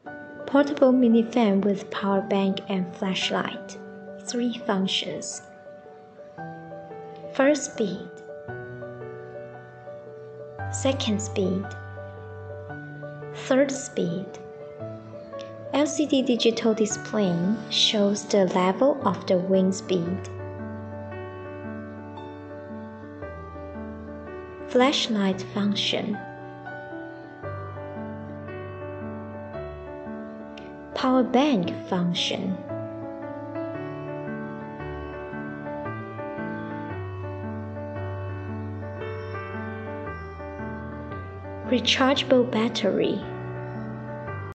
Portable mini fan with power bank and flashlight. 3 functions. First speed. Second speed. Third speed. LCD digital display shows the level of the wind speed. Flashlight function. Power bank function. Rechargeable battery.